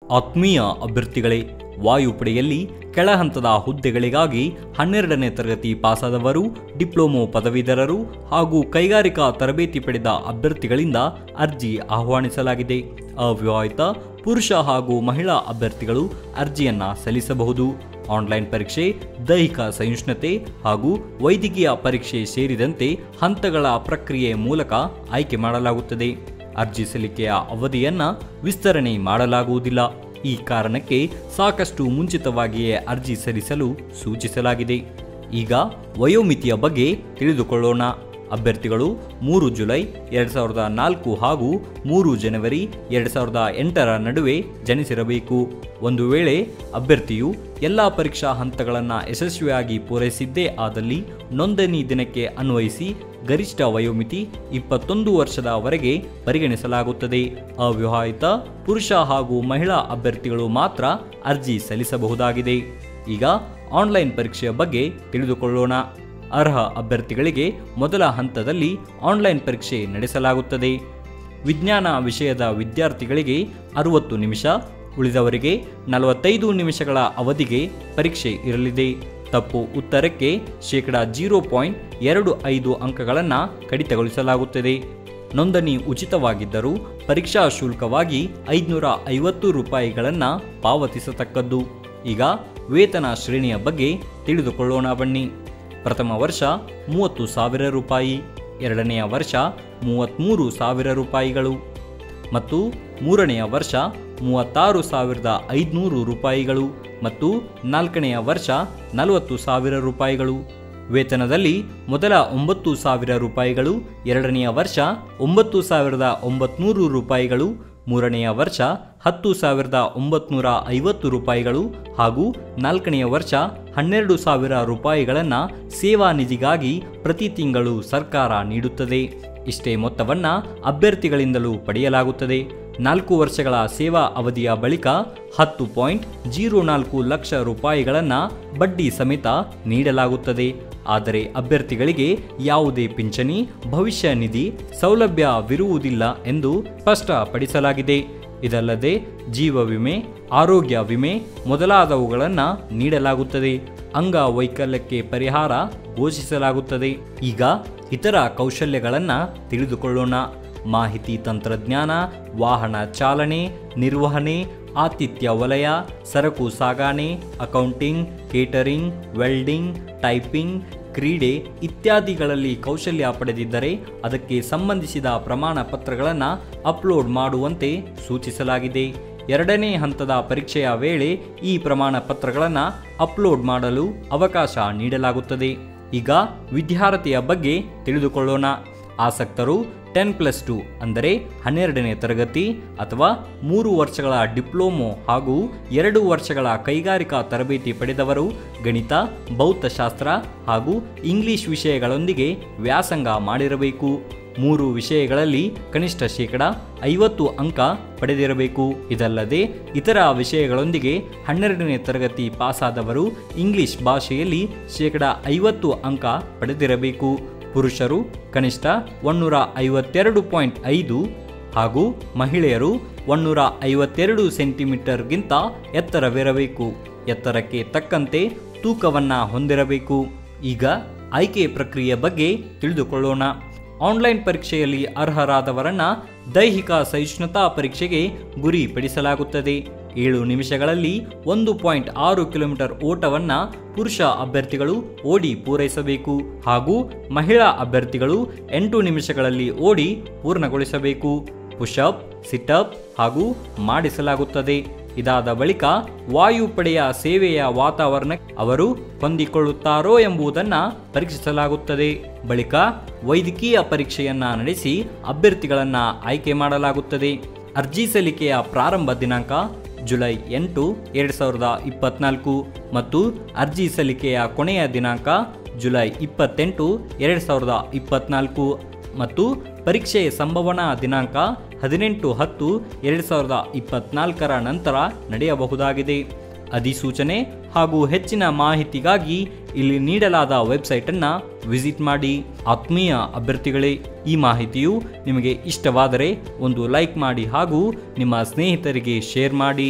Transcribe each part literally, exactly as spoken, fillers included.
ಆತ್ಮೀಯ ಅಭ್ಯರ್ಥಿಗಳೇ, ವಾಯುಪಡೆಯಲ್ಲಿ ಕೆಳಹಂತದ ಹುದ್ದೆಗಳಿಗಾಗಿ ಹನ್ನೆರಡನೇ ತರಗತಿ ಪಾಸಾದವರು, ಡಿಪ್ಲೊಮೊ ಪದವೀಧರರು ಹಾಗೂ ಕೈಗಾರಿಕಾ ತರಬೇತಿ ಪಡೆದ ಅಭ್ಯರ್ಥಿಗಳಿಂದ ಅರ್ಜಿ ಆಹ್ವಾನಿಸಲಾಗಿದೆ. ಅವಿವಾಹಿತ ಪುರುಷ ಹಾಗೂ ಮಹಿಳಾ ಅಭ್ಯರ್ಥಿಗಳು ಅರ್ಜಿಯನ್ನ ಸಲ್ಲಿಸಬಹುದು. ಆನ್ಲೈನ್ ಪರೀಕ್ಷೆ, ದೈಹಿಕ ಸಹಿಷ್ಣುತೆ ಹಾಗೂ ವೈದ್ಯಕೀಯ ಪರೀಕ್ಷೆ ಸೇರಿದಂತೆ ಹಂತಗಳ ಪ್ರಕ್ರಿಯೆ ಮೂಲಕ ಆಯ್ಕೆ ಮಾಡಲಾಗುತ್ತದೆ. ಅರ್ಜಿ ಸಲ್ಲಿಕೆಯ ಅವಧಿಯನ್ನ ವಿಸ್ತರಣೆ ಮಾಡಲಾಗುವುದಿಲ್ಲ. ಈ ಕಾರಣಕ್ಕೆ ಸಾಕಷ್ಟು ಮುಂಚಿತವಾಗಿಯೇ ಅರ್ಜಿ ಸಲ್ಲಿಸಲು ಸೂಚಿಸಲಾಗಿದೆ. ಈಗ ವಯೋಮಿತಿಯ ಬಗ್ಗೆ ತಿಳಿದುಕೊಳ್ಳೋಣ. ಅಭ್ಯರ್ಥಿಗಳು ಮೂರು ಜುಲೈ ಎರಡು ಸಾವಿರದ ನಾಲ್ಕು ಹಾಗೂ ಮೂರು ಜನವರಿ ಎರಡು ಸಾವಿರದ ಎಂಟರ ನಡುವೆ ಜನಿಸಿರಬೇಕು. ಒಂದು ವೇಳೆ ಅಭ್ಯರ್ಥಿಯು ಎಲ್ಲ ಪರೀಕ್ಷಾ ಹಂತಗಳನ್ನು ಯಶಸ್ವಿಯಾಗಿ ಪೂರೈಸಿದ್ದೇ ಆದಲ್ಲಿ ನೋಂದಣಿ ದಿನಕ್ಕೆ ಅನ್ವಯಿಸಿ ಗರಿಷ್ಠ ವಯೋಮಿತಿ ಇಪ್ಪತ್ತೊಂದು ವರ್ಷದವರೆಗೆ ಪರಿಗಣಿಸಲಾಗುತ್ತದೆ. ಅವಿವಾಹಿತ ಪುರುಷ ಹಾಗೂ ಮಹಿಳಾ ಅಭ್ಯರ್ಥಿಗಳು ಮಾತ್ರ ಅರ್ಜಿ ಸಲ್ಲಿಸಬಹುದಾಗಿದೆ. ಈಗ ಆನ್ಲೈನ್ ಪರೀಕ್ಷೆಯ ಬಗ್ಗೆ ತಿಳಿದುಕೊಳ್ಳೋಣ. ಅರ್ಹ ಅಭ್ಯರ್ಥಿಗಳಿಗೆ ಮೊದಲ ಹಂತದಲ್ಲಿ ಆನ್ಲೈನ್ ಪರೀಕ್ಷೆ ನಡೆಸಲಾಗುತ್ತದೆ. ವಿಜ್ಞಾನ ವಿಷಯದ ವಿದ್ಯಾರ್ಥಿಗಳಿಗೆ ಅರವತ್ತು ನಿಮಿಷ, ಉಳಿದವರಿಗೆ ನಲವತ್ತೈದು ನಿಮಿಷಗಳ ಅವಧಿಗೆ ಪರೀಕ್ಷೆ ಇರಲಿದೆ. ತಪ್ಪು ಉತ್ತರಕ್ಕೆ ಶೇಕಡಾ ಜೀರೋ ಪಾಯಿಂಟ್ ಎರಡು ಐದು ಅಂಕಗಳನ್ನು ಕಡಿತಗೊಳಿಸಲಾಗುತ್ತದೆ. ನೋಂದಣಿ ಉಚಿತವಾಗಿದ್ದರೂ ಪರೀಕ್ಷಾ ಶುಲ್ಕವಾಗಿ ಐದುನೂರ ಐವತ್ತು ರೂಪಾಯಿಗಳನ್ನು ಪಾವತಿಸತಕ್ಕದ್ದು. ಈಗ ವೇತನ ಶ್ರೇಣಿಯ ಬಗ್ಗೆ ತಿಳಿದುಕೊಳ್ಳೋಣ ಬನ್ನಿ. ಪ್ರಥಮ ವರ್ಷ ಮೂವತ್ತು ಸಾವಿರ ರೂಪಾಯಿ, ಎರಡನೆಯ ವರ್ಷ ಮೂವತ್ತ್ಮೂರು ಸಾವಿರ ರೂಪಾಯಿಗಳು ಮತ್ತು ಮೂರನೆಯ ವರ್ಷ ಮೂವತ್ತಾರು ಸಾವಿರದ ಐದುನೂರು ರೂಪಾಯಿಗಳು ಮತ್ತು ನಾಲ್ಕನೆಯ ವರ್ಷ ನಲವತ್ತು ಸಾವಿರ ರೂಪಾಯಿಗಳು. ವೇತನದಲ್ಲಿ ಮೊದಲ ಒಂಬತ್ತು ಸಾವಿರ ರೂಪಾಯಿಗಳು, ಎರಡನೆಯ ವರ್ಷ ಒಂಬತ್ತು ಸಾವಿರದ ಒಂಬತ್ನೂರು ರೂಪಾಯಿಗಳು, ಮೂರನೆಯ ವರ್ಷ ಹತ್ತು ಸಾವಿರದ ಒಂಬತ್ನೂರ ಐವತ್ತು ರೂಪಾಯಿಗಳು ಹಾಗೂ ನಾಲ್ಕನೆಯ ವರ್ಷ ಹನ್ನೆರಡು ಸಾವಿರ ರೂಪಾಯಿಗಳನ್ನು ಸೇವಾ ನಿಧಿಗಾಗಿ ಪ್ರತಿ ತಿಂಗಳು ಸರ್ಕಾರ ನೀಡುತ್ತದೆ. ಇಷ್ಟೇ ಮೊತ್ತವನ್ನು ಅಭ್ಯರ್ಥಿಗಳಿಂದಲೂ ಪಡೆಯಲಾಗುತ್ತದೆ. ನಾಲ್ಕು ವರ್ಷಗಳ ಸೇವಾ ಅವಧಿಯ ಬಳಿಕ ಹತ್ತು ಪಾಯಿಂಟ್ ಜೀರೋ ನಾಲ್ಕು ಲಕ್ಷ ರೂಪಾಯಿಗಳನ್ನು ಬಡ್ಡಿ ಸಮೇತ ನೀಡಲಾಗುತ್ತದೆ. ಆದರೆ ಅಭ್ಯರ್ಥಿಗಳಿಗೆ ಯಾವುದೇ ಪಿಂಚಣಿ, ಭವಿಷ್ಯ ನಿಧಿ ಸೌಲಭ್ಯವಿರುವುದಿಲ್ಲ ಎಂದು ಸ್ಪಷ್ಟಪಡಿಸಲಾಗಿದೆ. ಇದಲ್ಲದೆ ಜೀವ ವಿಮೆ, ಆರೋಗ್ಯ ವಿಮೆ ಮೊದಲಾದವುಗಳನ್ನು ನೀಡಲಾಗುತ್ತದೆ. ಅಂಗವೈಕಲ್ಯಕ್ಕೆ ಪರಿಹಾರ ಘೋಷಿಸಲಾಗುತ್ತದೆ. ಈಗ ಇತರ ಕೌಶಲ್ಯಗಳನ್ನು ತಿಳಿದುಕೊಳ್ಳೋಣ. ಮಾಹಿತಿ ತಂತ್ರಜ್ಞಾನ, ವಾಹನ ಚಾಲನೆ, ನಿರ್ವಹಣೆ, ಆತಿಥ್ಯ ವಲಯ, ಸರಕು ಸಾಗಣೆ, ಅಕೌಂಟಿಂಗ್, ಕೇಟರಿಂಗ್, ವೆಲ್ಡಿಂಗ್, ಟೈಪಿಂಗ್, ಕ್ರೀಡೆ ಇತ್ಯಾದಿಗಳಲ್ಲಿ ಕೌಶಲ್ಯ ಪಡೆದಿದ್ದರೆ ಅದಕ್ಕೆ ಸಂಬಂಧಿಸಿದ ಪ್ರಮಾಣ ಪತ್ರಗಳನ್ನು ಅಪ್ಲೋಡ್ ಮಾಡುವಂತೆ ಸೂಚಿಸಲಾಗಿದೆ. ಎರಡನೇ ಹಂತದ ಪರೀಕ್ಷೆಯ ವೇಳೆ ಈ ಪ್ರಮಾಣ ಪತ್ರಗಳನ್ನು ಅಪ್ಲೋಡ್ ಮಾಡಲು ಅವಕಾಶ ನೀಡಲಾಗುತ್ತದೆ. ಈಗ ವಿದ್ಯಾರ್ಥಿಯ ಬಗ್ಗೆ ತಿಳಿದುಕೊಳ್ಳೋಣ. ಆಸಕ್ತರು ಟೆನ್ ಪ್ಲಸ್ ಟು ಅಂದರೆ ಹನ್ನೆರಡನೇ ತರಗತಿ ಅಥವಾ ಮೂರು ವರ್ಷಗಳ ಡಿಪ್ಲೊಮೊ ಹಾಗೂ ಎರಡು ವರ್ಷಗಳ ಕೈಗಾರಿಕಾ ತರಬೇತಿ ಪಡೆದವರು ಗಣಿತ, ಭೌತಶಾಸ್ತ್ರ ಹಾಗೂ ಇಂಗ್ಲಿಷ್ ವಿಷಯಗಳೊಂದಿಗೆ ವ್ಯಾಸಂಗ ಮಾಡಿರಬೇಕು. ಮೂರು ವಿಷಯಗಳಲ್ಲಿ ಕನಿಷ್ಠ ಶೇಕಡ ಐವತ್ತು ಅಂಕ ಪಡೆದಿರಬೇಕು. ಇದಲ್ಲದೆ ಇತರ ವಿಷಯಗಳೊಂದಿಗೆ ಹನ್ನೆರಡನೇ ತರಗತಿ ಪಾಸಾದವರು ಇಂಗ್ಲಿಷ್ ಭಾಷೆಯಲ್ಲಿ ಶೇಕಡ ಐವತ್ತು ಅಂಕ ಪಡೆದಿರಬೇಕು. ಪುರುಷರು ಕನಿಷ್ಠ ಒನ್ನೂರ ಐವತ್ತೆರಡು ಪಾಯಿಂಟ್ ಐದು ಹಾಗೂ ಮಹಿಳೆಯರು ಒನ್ನೂರ ಐವತ್ತೆರಡು ಸೆಂಟಿಮೀಟರ್ಗಿಂತ ಎತ್ತರವಿರಬೇಕು. ಎತ್ತರಕ್ಕೆ ತಕ್ಕಂತೆ ತೂಕವನ್ನು ಹೊಂದಿರಬೇಕು. ಈಗ ಆಯ್ಕೆ ಪ್ರಕ್ರಿಯೆ ಬಗ್ಗೆ ತಿಳಿದುಕೊಳ್ಳೋಣ. ಆನ್ಲೈನ್ ಪರೀಕ್ಷೆಯಲ್ಲಿ ಅರ್ಹರಾದವರನ್ನ ದೈಹಿಕ ಸಹಿಷ್ಣುತಾ ಪರೀಕ್ಷೆಗೆ ಗುರಿಪಡಿಸಲಾಗುತ್ತದೆ. ಏಳು ನಿಮಿಷಗಳಲ್ಲಿ ಒಂದು ಪಾಯಿಂಟ್ ಆರು ಕಿಲೋಮೀಟರ್ ಓಟವನ್ನು ಪುರುಷ ಅಭ್ಯರ್ಥಿಗಳು ಓಡಿ ಪೂರೈಸಬೇಕು ಹಾಗೂ ಮಹಿಳಾ ಅಭ್ಯರ್ಥಿಗಳು ಎಂಟು ನಿಮಿಷಗಳಲ್ಲಿ ಓಡಿ ಪೂರ್ಣಗೊಳಿಸಬೇಕು. ಪುಷಪ್, ಸಿಟಪ್ ಹಾಗೂ ಮಾಡಿಸಲಾಗುತ್ತದೆ. ಇದಾದ ಬಳಿಕ ವಾಯುಪಡೆಯ ಸೇವೆಯ ವಾತಾವರಣ ಅವರು ಹೊಂದಿಕೊಳ್ಳುತ್ತಾರೋ ಎಂಬುದನ್ನು ಪರೀಕ್ಷಿಸಲಾಗುತ್ತದೆ. ಬಳಿಕ ವೈದ್ಯಕೀಯ ಪರೀಕ್ಷೆಯನ್ನ ನಡೆಸಿ ಅಭ್ಯರ್ಥಿಗಳನ್ನು ಆಯ್ಕೆ ಮಾಡಲಾಗುತ್ತದೆ. ಅರ್ಜಿ ಸಲ್ಲಿಕೆಯ ಪ್ರಾರಂಭ ದಿನಾಂಕ ಜುಲೈ ಎಂಟು ಎರಡು ಸಾವಿರದ ಇಪ್ಪತ್ನಾಲ್ಕು ಮತ್ತು ಅರ್ಜಿ ಸಲ್ಲಿಕೆಯ ಕೊನೆಯ ದಿನಾಂಕ ಜುಲೈ ಇಪ್ಪತ್ತೆಂಟು ಎರಡು ಸಾವಿರದ ಇಪ್ಪತ್ನಾಲ್ಕು ಮತ್ತು ಪರೀಕ್ಷೆ ಸಂಭವನಾ ದಿನಾಂಕ ಹದಿನೆಂಟು ಹತ್ತು ಎರಡು ಸಾವಿರದ ಇಪ್ಪತ್ನಾಲ್ಕರ ನಂತರ ನಡೆಯಬಹುದಾಗಿದೆ. ಅಧಿಸೂಚನೆ ಹಾಗೂ ಹೆಚ್ಚಿನ ಮಾಹಿತಿಗಾಗಿ ಇಲ್ಲಿ ನೀಡಲಾದ ವೆಬ್ಸೈಟನ್ನು ವಿಸಿಟ್ ಮಾಡಿ. ಆತ್ಮೀಯ ಅಭ್ಯರ್ಥಿಗಳೇ, ಈ ಮಾಹಿತಿಯು ನಿಮಗೆ ಇಷ್ಟವಾದರೆ ಒಂದು ಲೈಕ್ ಮಾಡಿ ಹಾಗೂ ನಿಮ್ಮ ಸ್ನೇಹಿತರಿಗೆ ಶೇರ್ ಮಾಡಿ.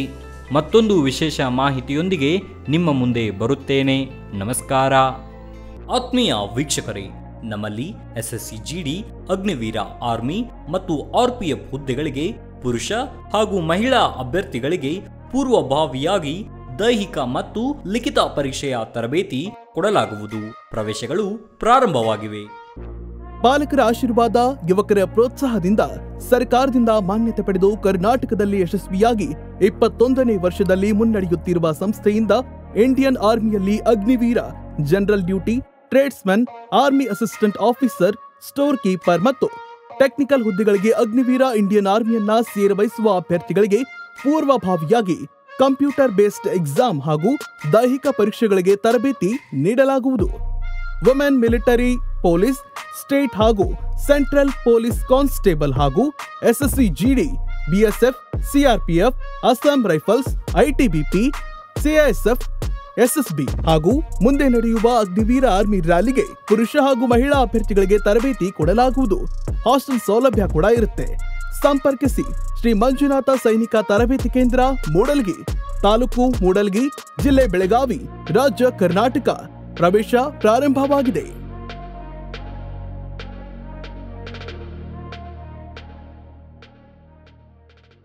ಮತ್ತೊಂದು ವಿಶೇಷ ಮಾಹಿತಿಯೊಂದಿಗೆ ನಿಮ್ಮ ಮುಂದೆ ಬರುತ್ತೇನೆ. ನಮಸ್ಕಾರ. ಆತ್ಮೀಯ ವೀಕ್ಷಕರೇ, ನಮ್ಮಲ್ಲಿ ಎಸ್ಎಸ್ಸಿ ಜಿಡಿ, ಅಗ್ನಿವೀರ, ಆರ್ಮಿ ಮತ್ತು ಆರ್ಪಿಎಫ್ ಹುದ್ದೆಗಳಿಗೆ ಪುರುಷ ಹಾಗೂ ಮಹಿಳಾ ಅಭ್ಯರ್ಥಿಗಳಿಗೆ ಪೂರ್ವಭಾವಿಯಾಗಿ ದೈಹಿಕ ಮತ್ತು ಲಿಖಿತ ಪರೀಕ್ಷೆಯ ತರಬೇತಿ ಕೊಡಲಾಗುವುದು. ಪ್ರವೇಶಗಳು ಪ್ರಾರಂಭವಾಗಿವೆ. ಪಾಲಕರ ಆಶೀರ್ವಾದ, ಯುವಕರ ಪ್ರೋತ್ಸಾಹದಿಂದ ಸರ್ಕಾರದಿಂದ ಮಾನ್ಯತೆ ಪಡೆದು ಕರ್ನಾಟಕದಲ್ಲಿ ಯಶಸ್ವಿಯಾಗಿ ಇಪ್ಪತ್ತೊಂದನೇ ವರ್ಷದಲ್ಲಿ ಮುನ್ನಡೆಯುತ್ತಿರುವ ಸಂಸ್ಥೆಯಿಂದ ಇಂಡಿಯನ್ ಆರ್ಮಿಯಲ್ಲಿ Agniveer, general duty, tradesman, army assistant officer, store keeper ಮತ್ತು ಟೆಕ್ನಿಕಲ್ ಹುದ್ದೆಗಳಿಗೆ ಅಗ್ನಿವೀರ ಇಂಡಿಯನ್ ಆರ್ಮಿಯನ್ನ ಸೇರ್ವಹಿಸುವ ಅಭ್ಯರ್ಥಿಗಳಿಗೆ ಪೂರ್ವಭಾವಿಯಾಗಿ ಕಂಪ್ಯೂಟರ್ ಬೇಸ್ಡ್ ಎಕ್ಸಾಮ್ ಹಾಗೂ ದೈಹಿಕ ಪರೀಕ್ಷೆಗಳಿಗೆ ತರಬೇತಿ ನೀಡಲಾಗುವುದು. ವುಮೆನ್ ಮಿಲಿಟರಿ, ಪೊಲೀಸ್, ಸ್ಟೇಟ್ ಹಾಗೂ ಸೆಂಟ್ರಲ್ ಪೊಲೀಸ್ ಕಾನ್ಸ್ಟೇಬಲ್ ಹಾಗೂ SSC GD, BSF, CRPF, Assam rifles, ITBP, CISF, SSB ಹಾಗೂ ಮುಂದೆ ನಡೆಯುವ ಅಗ್ನಿವೀರ ಆರ್ಮಿ ರ್ಯಾಲಿಗೆ ಪುರುಷ ಹಾಗೂ ಮಹಿಳಾ ಅಭ್ಯರ್ಥಿಗಳಿಗೆ ತರಬೇತಿ ಕೊಡಲಾಗುವುದು. ಹಾಸ್ಟೆಲ್ ಸೌಲಭ್ಯ ಕೂಡ ಇರುತ್ತೆ. ಸಂಪರ್ಕಿಸಿ ಶ್ರೀ ಮಂಜುನಾಥ ಸೈನಿಕ ತರಬೇತಿ ಕೇಂದ್ರ, ಮೂಡಲ್ಗಿ, ತಾಲೂಕು ಮೂಡಲ್ಗಿ, ಜಿಲ್ಲೆ ಬೆಳಗಾವಿ, ರಾಜ್ಯ ಕರ್ನಾಟಕ. ಪ್ರವೇಶ ಪ್ರಾರಂಭವಾಗಿದೆ.